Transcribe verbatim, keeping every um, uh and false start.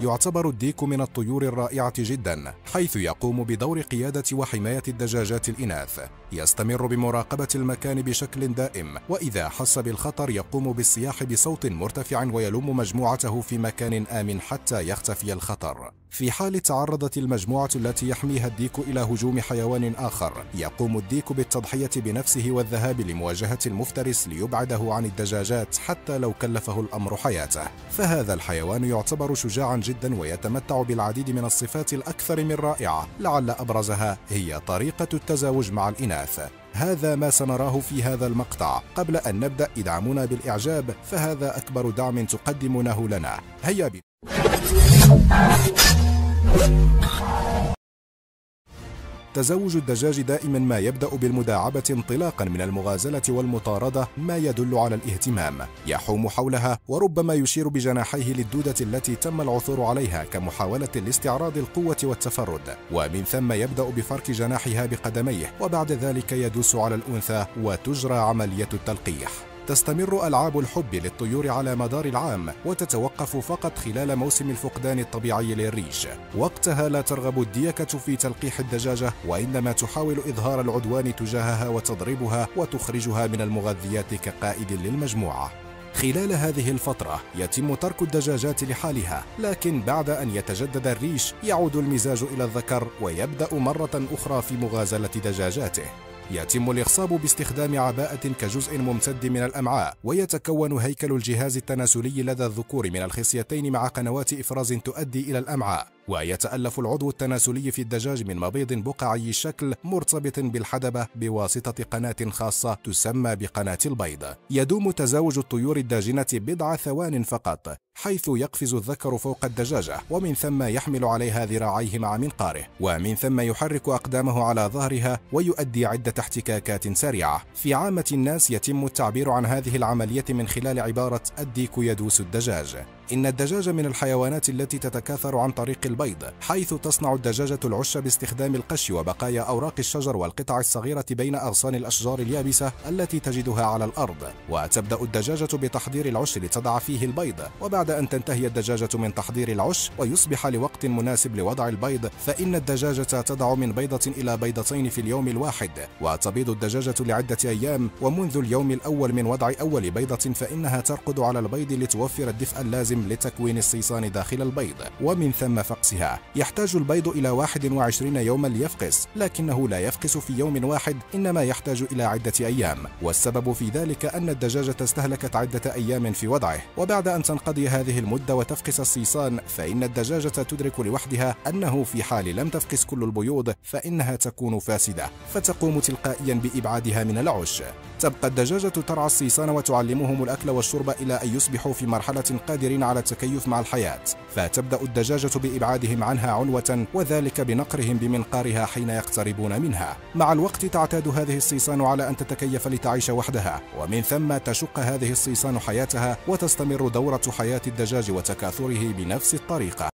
يعتبر الديك من الطيور الرائعة جدا، حيث يقوم بدور قيادة وحماية الدجاجات الإناث. يستمر بمراقبة المكان بشكل دائم، وإذا حس بالخطر يقوم بالصياح بصوت مرتفع ويلم مجموعته في مكان آمن حتى يختفي الخطر. في حال تعرضت المجموعة التي يحميها الديك إلى هجوم حيوان آخر، يقوم الديك بالتضحية بنفسه والذهاب لمواجهة المفترس ليبعده عن الدجاجات حتى لو كلفه الأمر حياته. فهذا الحيوان يعتبر شجاعا جدا ويتمتع بالعديد من الصفات الأكثر من رائعة، لعل أبرزها هي طريقة التزاوج مع الإناث. هذا ما سنراه في هذا المقطع. قبل أن نبدأ ادعمونا بالإعجاب، فهذا أكبر دعم تقدمونه لنا. هيا بنا. تزوج الدجاج دائما ما يبدأ بالمداعبة انطلاقا من المغازلة والمطاردة، ما يدل على الاهتمام. يحوم حولها وربما يشير بجناحيه للدودة التي تم العثور عليها كمحاولة لاستعراض القوة والتفرد، ومن ثم يبدأ بفرك جناحها بقدميه، وبعد ذلك يدوس على الأنثى وتجرى عملية التلقيح. تستمر ألعاب الحب للطيور على مدار العام، وتتوقف فقط خلال موسم الفقدان الطبيعي للريش. وقتها لا ترغب الديكة في تلقيح الدجاجة، وإنما تحاول إظهار العدوان تجاهها وتضربها وتخرجها من المغذيات كقائد للمجموعة. خلال هذه الفترة يتم ترك الدجاجات لحالها، لكن بعد أن يتجدد الريش يعود المزاج إلى الذكر ويبدأ مرة أخرى في مغازلة دجاجاته. يتم الإخصاب باستخدام عباءة كجزء ممتد من الأمعاء، ويتكون هيكل الجهاز التناسلي لدى الذكور من الخصيتين مع قنوات إفراز تؤدي إلى الأمعاء. ويتألف العضو التناسلي في الدجاج من مبيض بقعي الشكل مرتبط بالحدبة بواسطة قناة خاصة تسمى بقناة البيض. يدوم تزاوج الطيور الداجنة بضع ثوان فقط، حيث يقفز الذكر فوق الدجاجة، ومن ثم يحمل عليها ذراعيه مع منقاره، ومن ثم يحرك أقدامه على ظهرها ويؤدي عدة احتكاكات سريعة. في عامة الناس يتم التعبير عن هذه العملية من خلال عبارة الديك يدوس الدجاج. إن الدجاجة من الحيوانات التي تتكاثر عن طريق البيض، حيث تصنع الدجاجة العش باستخدام القش وبقايا أوراق الشجر والقطع الصغيرة بين أغصان الأشجار اليابسة التي تجدها على الأرض. وتبدأ الدجاجة بتحضير العش لتضع فيه البيض، وبعد أن تنتهي الدجاجة من تحضير العش ويصبح لوقت مناسب لوضع البيض، فإن الدجاجة تضع من بيضة إلى بيضتين في اليوم الواحد، وتبيض الدجاجة لعدة أيام، ومنذ اليوم الأول من وضع أول بيضة فإنها ترقد على البيض لتوفر الدفء اللازم لتكوين الصيصان داخل البيض، ومن ثم فقسها. يحتاج البيض إلى واحد وعشرين يوما ليفقس، لكنه لا يفقس في يوم واحد، إنما يحتاج إلى عدة أيام، والسبب في ذلك أن الدجاجة استهلكت عدة أيام في وضعه. وبعد أن تنقضي هذه المدة وتفقس الصيصان، فإن الدجاجة تدرك لوحدها أنه في حال لم تفقس كل البيوض فإنها تكون فاسدة، فتقوم تلقائيا بإبعادها من العش. تبقى الدجاجة ترعى الصيصان وتعلمهم الأكل والشرب إلى أن يصبحوا في مرحلة قادرين على التكيف مع الحياة، فتبدأ الدجاجة بإبعادهم عنها عنوة، وذلك بنقرهم بمنقارها حين يقتربون منها. مع الوقت تعتاد هذه الصيصان على أن تتكيف لتعيش وحدها، ومن ثم تشق هذه الصيصان حياتها، وتستمر دورة حياة الدجاج وتكاثره بنفس الطريقة.